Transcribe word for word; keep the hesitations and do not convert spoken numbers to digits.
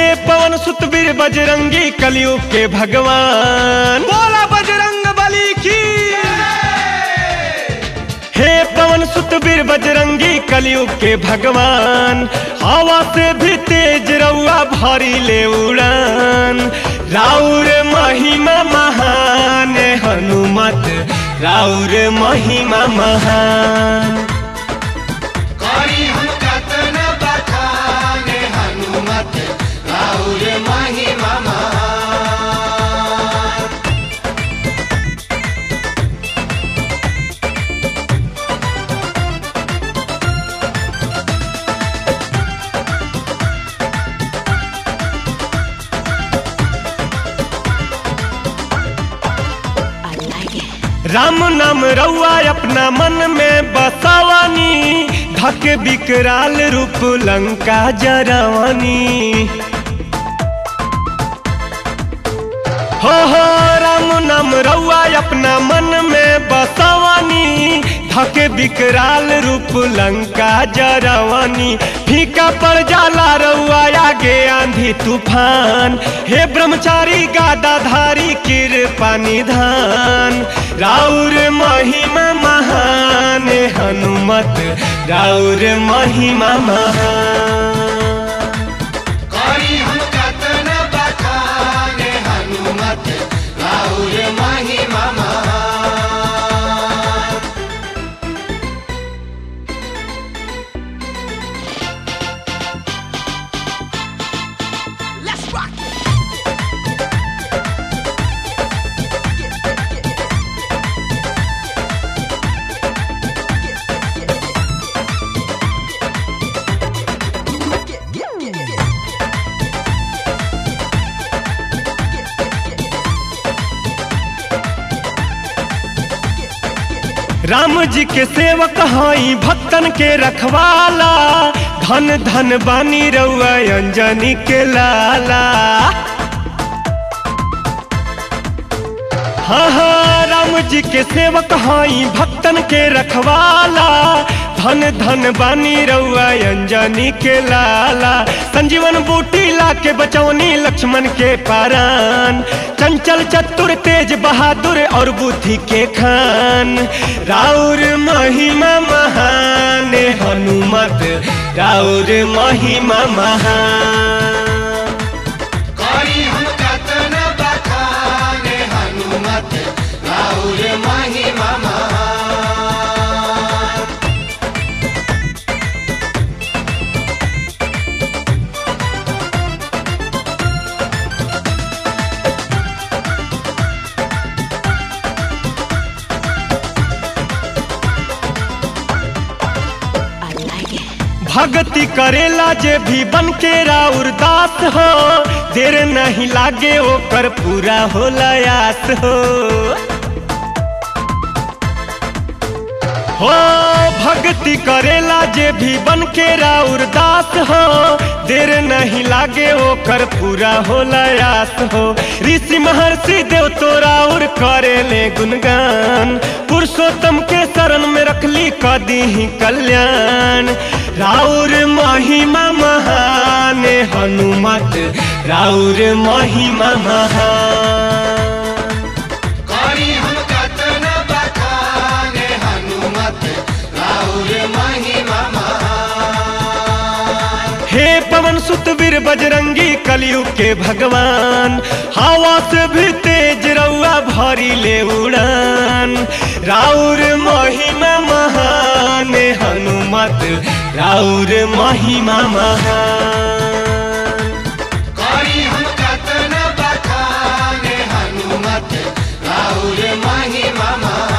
पवन सुत वीर बजरंगी कलयुग के भगवान, बोला बजरंग बली की। हे पवन सुत वीर बजरंगी कलयुग के भगवान, हवा से भी तेज रउआ भारी ले उड़ान। राउर महिमा महान हनुमत, राउर महिमा महान। करी हम कतना बखान हनुमत, राउर महिमा महान। राम नाम रउआ अपना मन में बसावानी, धक विकराल रूप लंका जरावानी। हो हो राम नाम रउआ अपना मन में बसावानी, धक विकराल रूप लंका जरावानी। फीका पड़ जाला रउआ आगे आंधी तूफान, हे ब्रह्मचारी गादाधारी कृपा निधान। राउर महिमा महान हनुमत, राउर महिमा महान। करी हम कतना बखान हनुमत, राउर महिमा महान। राम जी के सेवक हई भक्तन के रखवाला, धन धन बानी रउआ अंजनी के लाला। हाँ हाँ राम जी के सेवक हई भक्तन के रखवाला, धन धन बानी रउआ अंजनी के लाला। संजीवन बूटी ला के बचौनी लक्ष्मण के पारान, चंचल चतुर तेज बहादुर और बुद्धि के खान। राउर महिमा महान हनुमत, राउर महिमा महान। करी हम कतना बखान हनुमत, राउर महिमा महान। भक्ति करेला जे भी बन के राउर दास हो, देर नहीं लागे ओकर पूरा होला आस हो। हो भक्ति करेला जे भी बन के राउर दास हो, देर नहीं लागे ओकर पूरा होला आस हो। ऋषि महर्षि देव तो राउर करेले गुणगान, पुरुषोत्तम के शरण में रखली कदी ही कल्याण। राउर महिमा महान हनुमत, राउर महिमा महान। करी हम कतना बखान हनुमत, राउर महिमा महान। हे पवन सुत वीर बजरंगी कलयुग के भगवान, हवा से भी तेज रउआ भारी ले उड़ान। राउर महिमा महान हनुमत, राउर महिमा महान। करी हम कतना बखान हनुमत, राउर महिमा महान।